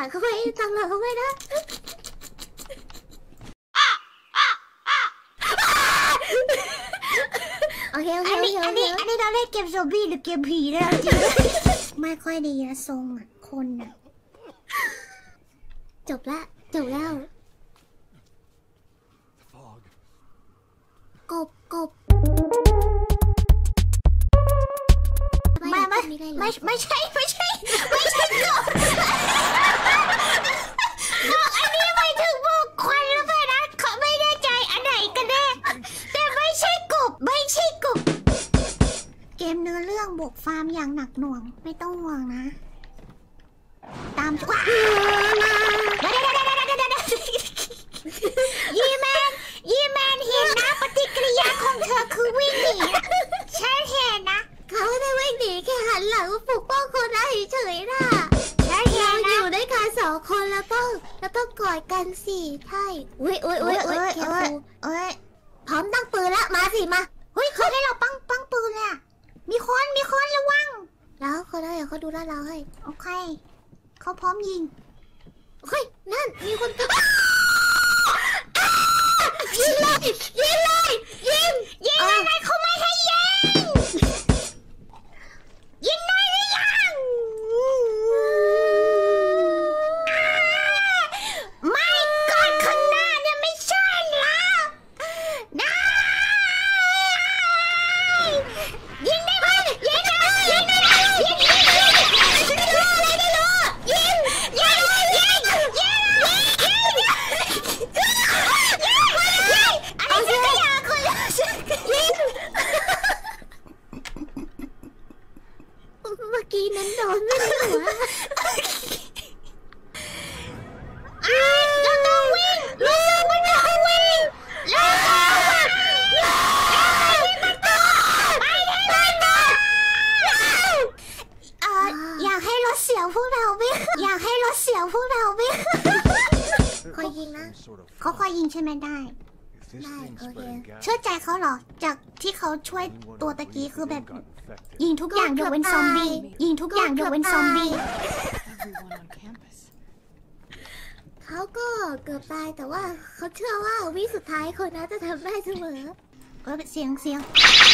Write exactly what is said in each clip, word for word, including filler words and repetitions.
ลังเขาไว้ตามหลังเขาไว้นะโอเคโอเคอันนี้อันนี้อันนี้เราเล่นเกมซอมบี้หรือเกมผีนะจริงไม่ค่อยดีนะทรงอ่ะคนอ่ะจบละจบแล้วกบกบไม่ไม่ไม่ไม่ใช่ไม่ใช่ไม่ใช่กบอันนี้ไม่ถึงบุกควันแล้วไปนะเขาไม่แน่ใจอันไหนกันแน่แต่ไม่ใช่กบไม่ใช่กบเกมเนื้อเรื่องบุกฟาร์มอย่างหนักหน่วงไม่ต้องห่วงนะตามว้ายีแมนยีแมนเห็นนะปฏิกิริยาของเธอคือวิ่งหนีฉันเห็นนะเขาไม่ได้วิ่งหนีแค่หันหลังปกป้องคนได้เฉยๆนะฉันเห็นนะอยู่ด้วยกันสองคนแล้วต้องแล้วต้องกอดกันสิใช่อุ้ยอุ้ยอุ้ยอุ้ยเอ้ยเอ้ยพร้อมตั้งปืนแล้วมาสิมาเฮ้ยเขาให้เราปั้งปั้งปืนเลยมีคนมีคนระวังแล้วคนได้เขาดูแลเราให้โอเคเขาพร้อมยิงเฮ้ยนั่นมีคนยิงเลยยิงเลยยิงยิงยังไงเขาไม่ให้ยิงยิงได้หรือยังไม่ก่อนข้างหน้าเนี่ยไม่ใช่แล้วได้ยิงได้ไหมยิงได้ยิงได้ยิงยิงยิงยิงอะไรไม่รู้ยิงยิงยิงยิงยิงเอาสิอยากคนละสิยิงเมื่อกี้นั้นโดนไม่ได้หัวเราต้องวิ่งรู้สึกว่าเราวิ่งเราไปได้เลยอยากให้รถเสียวพวกเราวิ่งอยากให้รถเสียวพวกเราวิ่งคอยยิงนะเขาคอยยิงใช่ไหมได้ได้โอเคเชื่อใจเขาเหรอจากที่เขาช่วยตัวตะกี้คือแบบยิงทุกอย่างยกเว้นซอมบี้ยิงทุกอย่างยกเว้นซอมบี้เขาก็เกือบตายแต่ว่าเขาเชื่อว่าวิสุดท้ายคนนั้นจะทำได้เสมอเออเสียงเสียง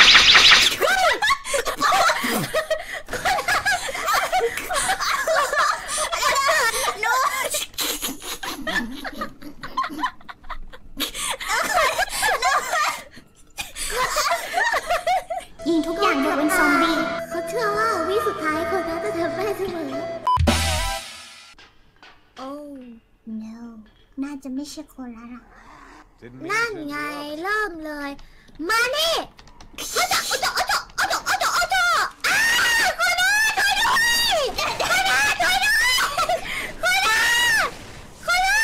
ยิงทุกอย่างยกเว้นซอมบี้เขาเชื่อว่าวิสุดท้ายคนนั้นจะทำได้เสมอโอ้ no น่าจะไม่ใช่คนแล้วล่ะนั่นไงเริ่มเลยมานี่อ้าวคนนั้นช่วยด้วยคนนั้นช่วยด้วยคนนั้นคนนั้นคนนั้น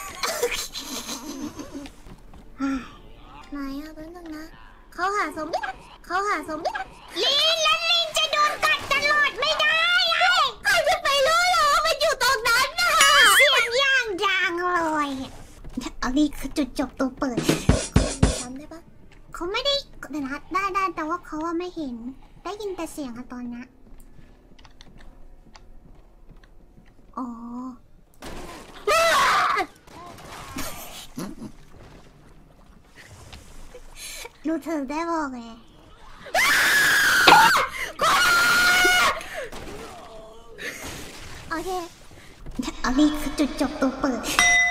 ไหนอะแป๊บนึงนะเขาหาซอมบี้เขาหาซอมบี้ลินแล้วลินจะโดนกัดตลอดไม่ได้ไงใครจะไปรู้หรอมันอยู่ตรงนั้นนะเสียงย่างดังเลยอันนี้คือจุดจบตัวเปิดจำได้ปะเขาไม่ได้แต่นะได้ได้แต่ว่าเขาว่าไม่เห็นได้ยินแต่เสียงอะตอนนี้อ๋อรู้เธอได้บอกไงโอเคอันนี้คือจุดจบตัวเปิด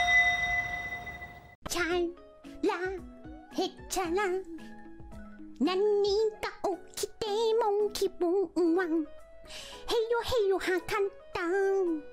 ฉันละเฮชาลังนันนี่กะโอคิเตมงคิบุงวังเฮโยเฮโยฮาคันตัง